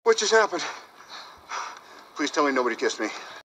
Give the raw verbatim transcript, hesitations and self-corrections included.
What just happened? Please tell me nobody kissed me.